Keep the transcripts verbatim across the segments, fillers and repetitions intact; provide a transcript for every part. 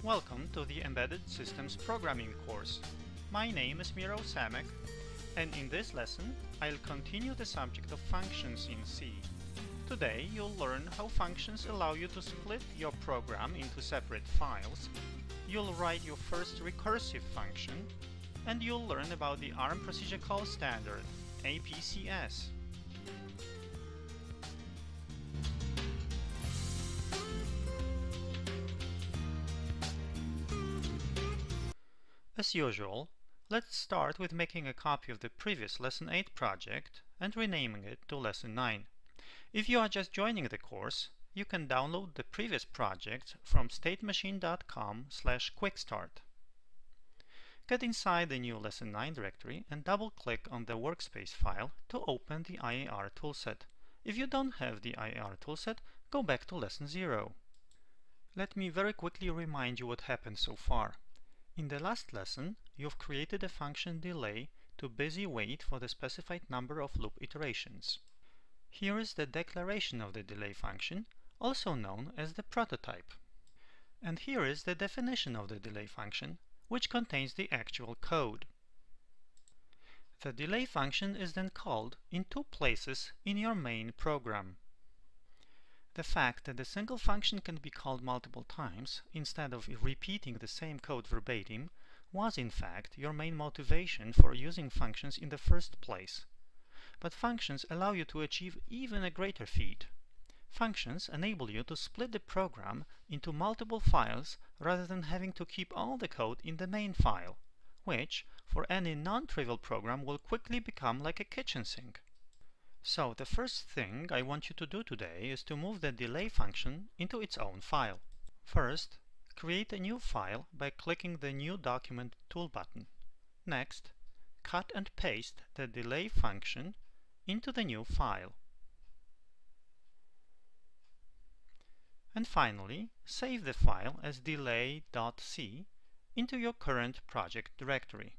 Welcome to the Embedded Systems Programming course. My name is Miro Samek, and in this lesson I'll continue the subject of functions in C. Today you'll learn how functions allow you to split your program into separate files, you'll write your first recursive function, and you'll learn about the ARM Procedure Call Standard, A P C S. As usual, let's start with making a copy of the previous Lesson eight project and renaming it to Lesson nine. If you are just joining the course, you can download the previous project from statemachine dot com slash quickstart. Get inside the new Lesson nine directory and double-click on the workspace file to open the I A R toolset. If you don't have the I A R toolset, go back to Lesson zero. Let me very quickly remind you what happened so far. In the last lesson, you've created a function delay to busy wait for the specified number of loop iterations. Here is the declaration of the delay function, also known as the prototype. And here is the definition of the delay function, which contains the actual code. The delay function is then called in two places in your main program. The fact that a single function can be called multiple times, instead of repeating the same code verbatim, was in fact your main motivation for using functions in the first place. But functions allow you to achieve even a greater feat. Functions enable you to split the program into multiple files rather than having to keep all the code in the main file, which, for any non-trivial program, will quickly become like a kitchen sink. So the first thing I want you to do today is to move the delay function into its own file. First, create a new file by clicking the New Document tool button. Next, cut and paste the delay function into the new file. And finally, save the file as delay dot c into your current project directory.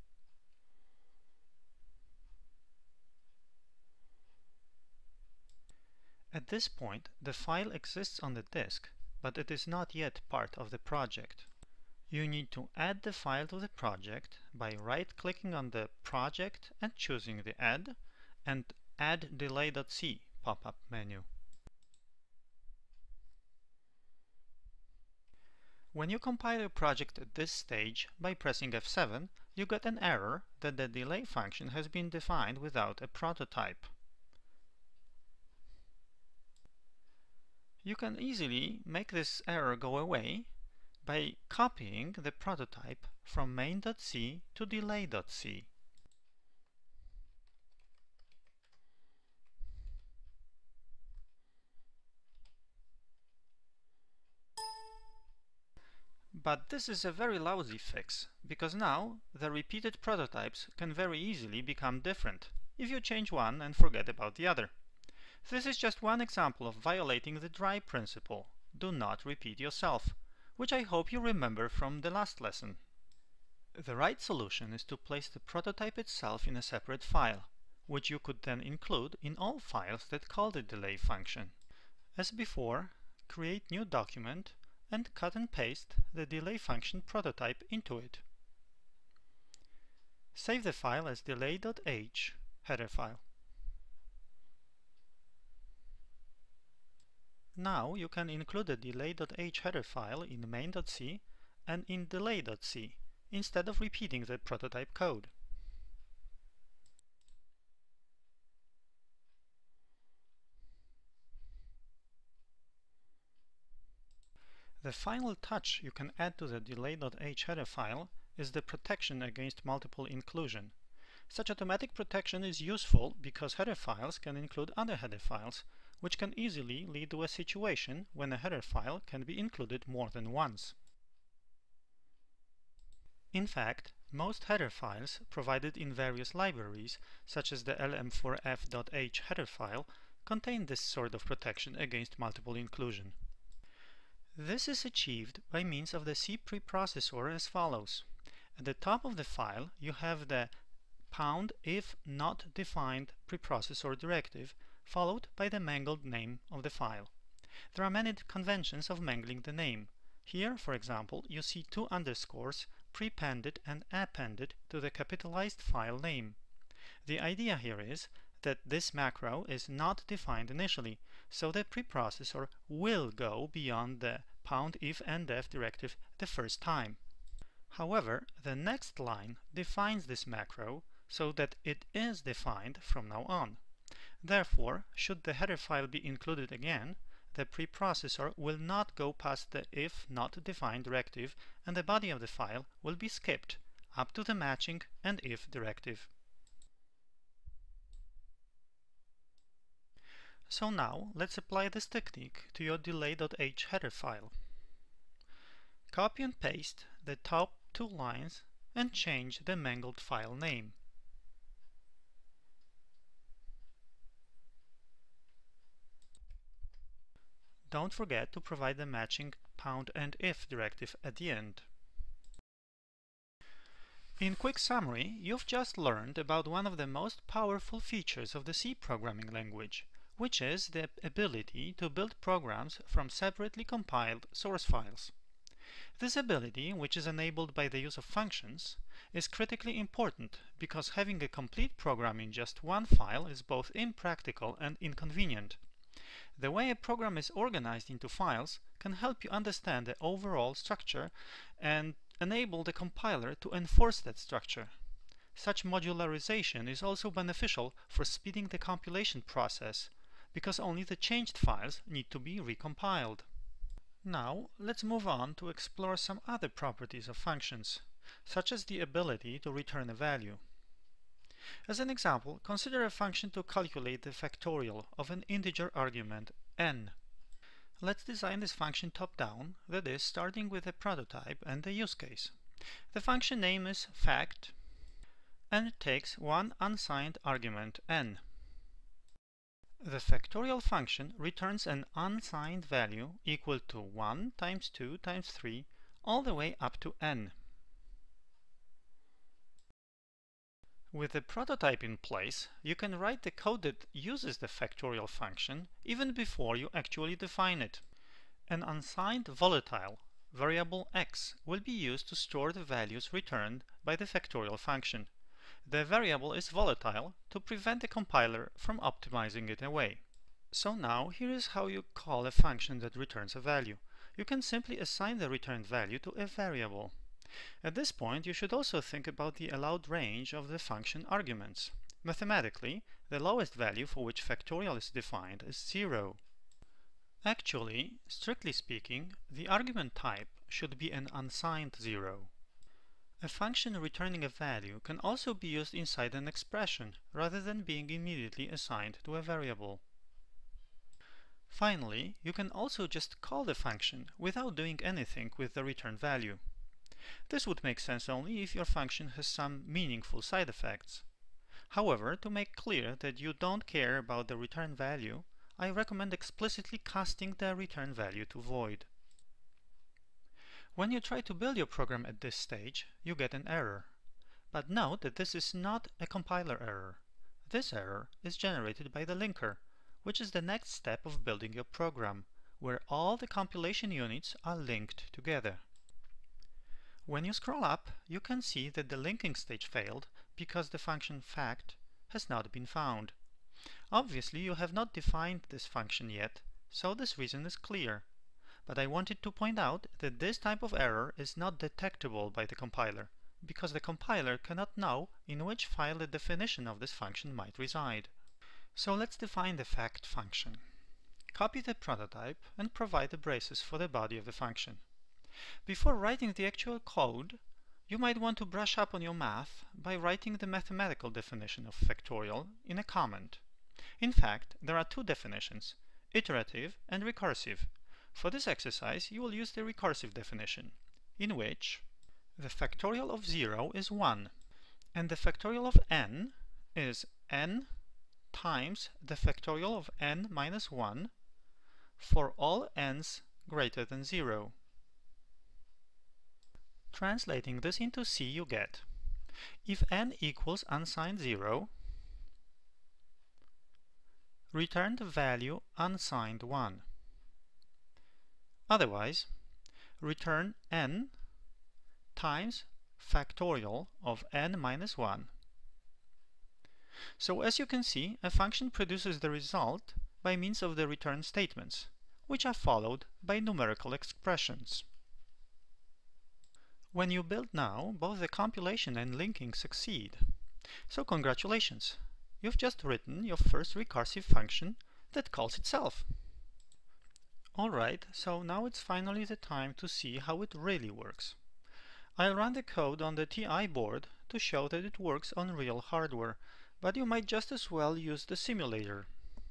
At this point, the file exists on the disk, but it is not yet part of the project. You need to add the file to the project by right-clicking on the project and choosing the Add and Add delay dot c pop-up menu. When you compile your project at this stage by pressing F seven, you get an error that the delay function has been defined without a prototype. You can easily make this error go away by copying the prototype from main dot c to delay dot c. But this is a very lousy fix, because now the repeated prototypes can very easily become different if you change one and forget about the other. This is just one example of violating the D R I principle, do not repeat yourself, which I hope you remember from the last lesson. The right solution is to place the prototype itself in a separate file, which you could then include in all files that call the delay function. As before, create new document and cut and paste the delay function prototype into it. Save the file as delay dot h header file. Now you can include the delay dot h header file in main dot c and in delay dot c instead of repeating the prototype code. The final touch you can add to the delay dot h header file is the protection against multiple inclusion. Such automatic protection is useful because header files can include other header files, which can easily lead to a situation when a header file can be included more than once. In fact, most header files provided in various libraries, such as the L M four F dot h header file, contain this sort of protection against multiple inclusion. This is achieved by means of the C preprocessor as follows. At the top of the file you have the pound if not defined preprocessor directive, followed by the mangled name of the file. There are many conventions of mangling the name. Here, for example, you see two underscores prepended and appended to the capitalized file name. The idea here is that this macro is not defined initially, so the preprocessor will go beyond the pound if and def directive the first time. However, the next line defines this macro so that it is defined from now on. Therefore, should the header file be included again, the preprocessor will not go past the if not defined directive, and the body of the file will be skipped up to the matching and if directive. So now let's apply this technique to your delay.h header file. Copy and paste the top two lines and change the mangled file name. Don't forget to provide the matching pound and if directive at the end. In quick summary, you've just learned about one of the most powerful features of the C programming language, which is the ability to build programs from separately compiled source files. This ability, which is enabled by the use of functions, is critically important because having a complete program in just one file is both impractical and inconvenient. The way a program is organized into files can help you understand the overall structure and enable the compiler to enforce that structure. Such modularization is also beneficial for speeding the compilation process, because only the changed files need to be recompiled. Now, let's move on to explore some other properties of functions, such as the ability to return a value. As an example, consider a function to calculate the factorial of an integer argument n. Let's design this function top-down, that is, starting with a prototype and the use case. The function name is fact, and it takes one unsigned argument n. The factorial function returns an unsigned value equal to one times two times three all the way up to n. With the prototype in place, you can write the code that uses the factorial function even before you actually define it. An unsigned volatile variable x will be used to store the values returned by the factorial function. The variable is volatile to prevent the compiler from optimizing it away. So now here is how you call a function that returns a value. You can simply assign the returned value to a variable. At this point, you should also think about the allowed range of the function arguments. Mathematically, the lowest value for which factorial is defined is zero. Actually, strictly speaking, the argument type should be an unsigned zero. A function returning a value can also be used inside an expression, rather than being immediately assigned to a variable. Finally, you can also just call the function without doing anything with the return value. This would make sense only if your function has some meaningful side effects. However, to make clear that you don't care about the return value, I recommend explicitly casting the return value to void. When you try to build your program at this stage, you get an error. But note that this is not a compiler error. This error is generated by the linker, which is the next step of building your program, where all the compilation units are linked together. When you scroll up, you can see that the linking stage failed because the function fact has not been found. Obviously, you have not defined this function yet, so this reason is clear. But I wanted to point out that this type of error is not detectable by the compiler, because the compiler cannot know in which file the definition of this function might reside. So let's define the fact function. Copy the prototype and provide the braces for the body of the function. Before writing the actual code, you might want to brush up on your math by writing the mathematical definition of factorial in a comment. In fact, there are two definitions, iterative and recursive. For this exercise, you will use the recursive definition, in which the factorial of zero is one, and the factorial of n is n times the factorial of n minus one for all n's greater than zero. Translating this into C, you get, if n equals unsigned zero, return the value unsigned one. Otherwise, return n times factorial of n minus one. So as you can see, a function produces the result by means of the return statements, which are followed by numerical expressions. When you build now, both the compilation and linking succeed. So congratulations! You've just written your first recursive function that calls itself. Alright, so now it's finally the time to see how it really works. I'll run the code on the T I board to show that it works on real hardware, but you might just as well use the simulator.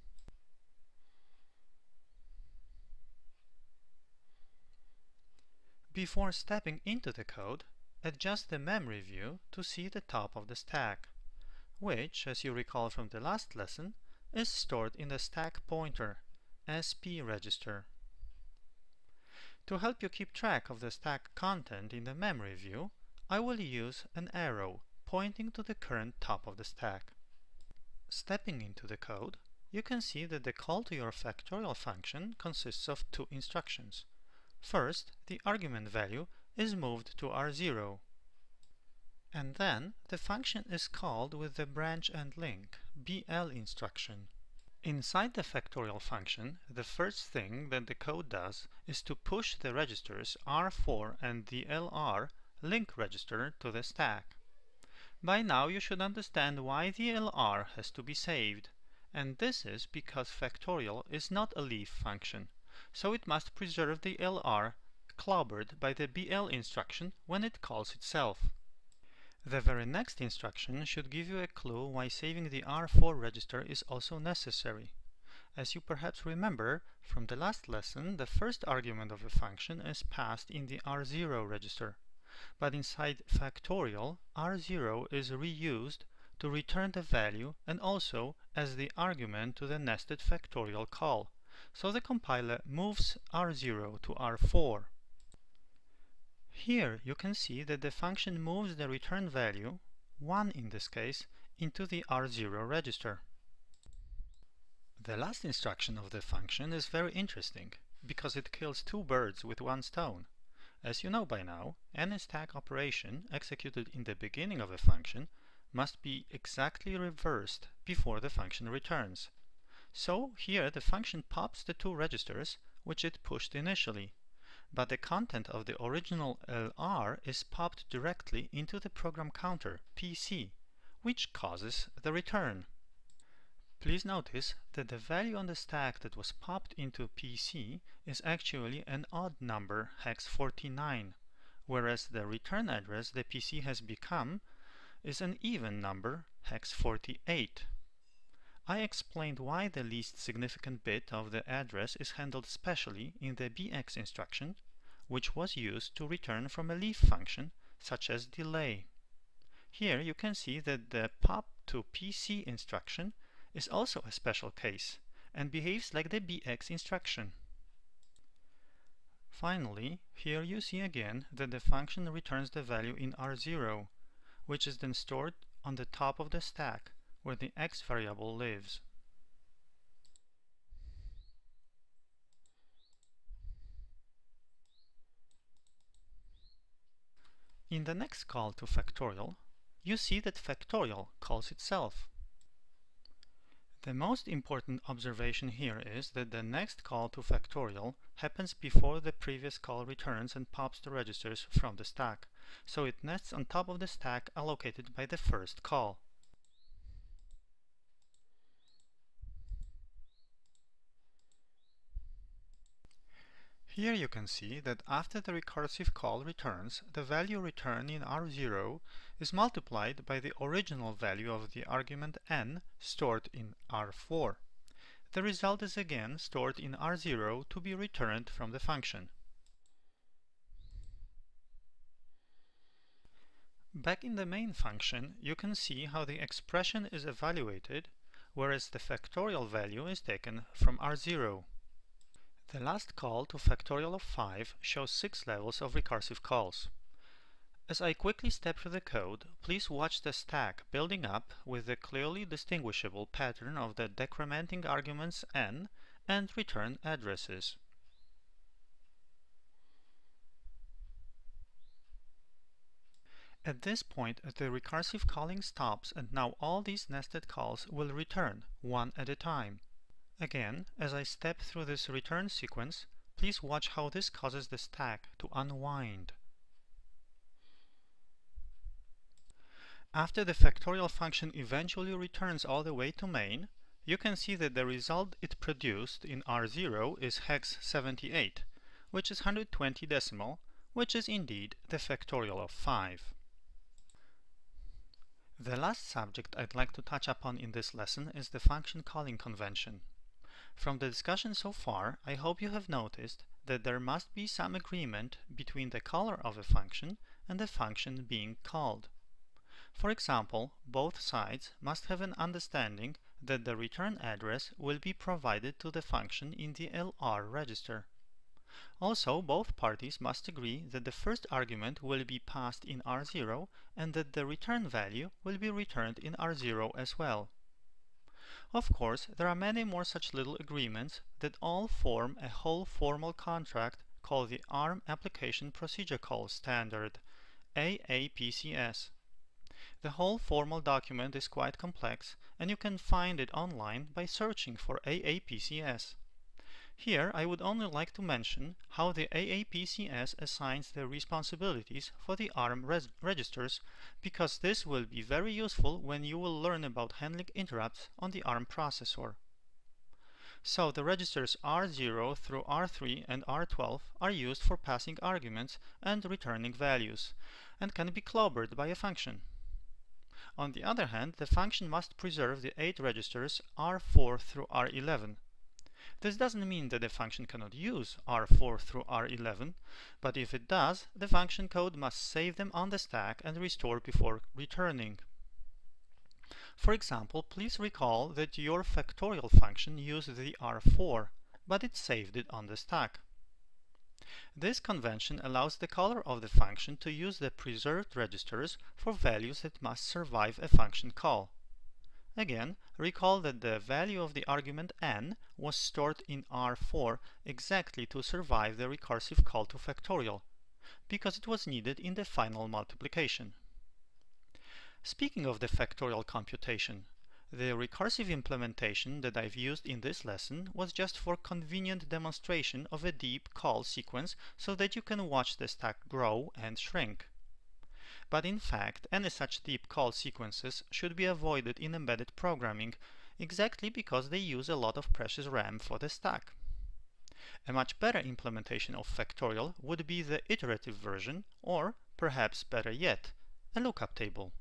Before stepping into the code, adjust the memory view to see the top of the stack, which, as you recall from the last lesson, is stored in the stack pointer, S P register. To help you keep track of the stack content in the memory view, I will use an arrow pointing to the current top of the stack. Stepping into the code, you can see that the call to your factorial function consists of two instructions. First, the argument value is moved to R zero, and then the function is called with the branch and link B L instruction. Inside the factorial function, the first thing that the code does is to push the registers R four and the L R link register to the stack. By now you should understand why the L R has to be saved, and this is because factorial is not a leaf function, so it must preserve the L R clobbered by the B L instruction when it calls itself. The very next instruction should give you a clue why saving the R four register is also necessary. As you perhaps remember from the last lesson, the first argument of a function is passed in the R zero register, but inside factorial, R zero is reused to return the value and also as the argument to the nested factorial call. So the compiler moves R zero to R four. Here you can see that the function moves the return value, one in this case, into the R zero register. The last instruction of the function is very interesting, because it kills two birds with one stone. As you know by now, any stack operation executed in the beginning of a function must be exactly reversed before the function returns. So here the function pops the two registers which it pushed initially, but the content of the original L R is popped directly into the program counter P C, which causes the return. Please notice that the value on the stack that was popped into P C is actually an odd number, hex forty-nine, whereas the return address the P C has become is an even number, hex forty-eight. I explained why the least significant bit of the address is handled specially in the B X instruction, which was used to return from a leaf function, such as delay. Here you can see that the pop to P C instruction is also a special case, and behaves like the B X instruction. Finally, here you see again that the function returns the value in R zero, which is then stored on the top of the stack, where the X variable lives. In the next call to factorial, you see that factorial calls itself. The most important observation here is that the next call to factorial happens before the previous call returns and pops the registers from the stack, so it nests on top of the stack allocated by the first call. Here you can see that after the recursive call returns, the value returned in R zero is multiplied by the original value of the argument n stored in R four. The result is again stored in R zero to be returned from the function. Back in the main function, you can see how the expression is evaluated, whereas the factorial value is taken from R zero. The last call to factorial of five shows six levels of recursive calls. As I quickly step through the code, please watch the stack building up with the clearly distinguishable pattern of the decrementing arguments n and return addresses. At this point, the recursive calling stops, and now all these nested calls will return, one at a time. Again, as I step through this return sequence, please watch how this causes the stack to unwind. After the factorial function eventually returns all the way to main, you can see that the result it produced in R zero is hex seventy-eight, which is one hundred twenty decimal, which is indeed the factorial of five. The last subject I'd like to touch upon in this lesson is the function calling convention. From the discussion so far, I hope you have noticed that there must be some agreement between the caller of a function and the function being called. For example, both sides must have an understanding that the return address will be provided to the function in the L R register. Also, both parties must agree that the first argument will be passed in R zero and that the return value will be returned in R zero as well. Of course, there are many more such little agreements that all form a whole formal contract called the ARM Application Procedure Call Standard, A A P C S. The whole formal document is quite complex, and you can find it online by searching for A A P C S. Here I would only like to mention how the A A P C S assigns the responsibilities for the ARM res registers, because this will be very useful when you will learn about handling interrupts on the ARM processor. So the registers R zero through R three and R twelve are used for passing arguments and returning values, and can be clobbered by a function. On the other hand, the function must preserve the eight registers R four through R eleven. This doesn't mean that the function cannot use R four through R eleven, but if it does, the function code must save them on the stack and restore before returning. For example, please recall that your factorial function used the R four, but it saved it on the stack. This convention allows the caller of the function to use the preserved registers for values that must survive a function call. Again, recall that the value of the argument n was stored in R four exactly to survive the recursive call to factorial, because it was needed in the final multiplication. Speaking of the factorial computation, the recursive implementation that I've used in this lesson was just for convenient demonstration of a deep call sequence so that you can watch the stack grow and shrink. But in fact, any such deep call sequences should be avoided in embedded programming, exactly because they use a lot of precious RAM for the stack. A much better implementation of factorial would be the iterative version, or, perhaps better yet, a lookup table.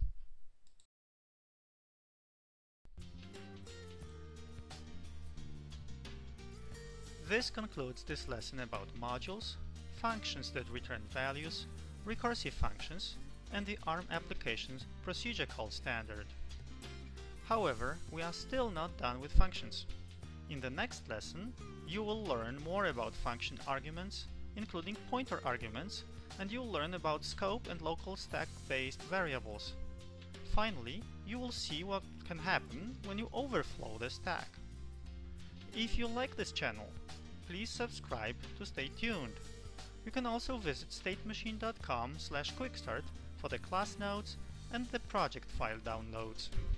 This concludes this lesson about modules, functions that return values, recursive functions, and the ARM application's procedure call standard. However, we are still not done with functions. In the next lesson, you will learn more about function arguments, including pointer arguments, and you'll learn about scope and local stack-based variables. Finally, you will see what can happen when you overflow the stack. If you like this channel, please subscribe to stay tuned. You can also visit statemachine dot com slash quickstart for the class notes and the project file downloads.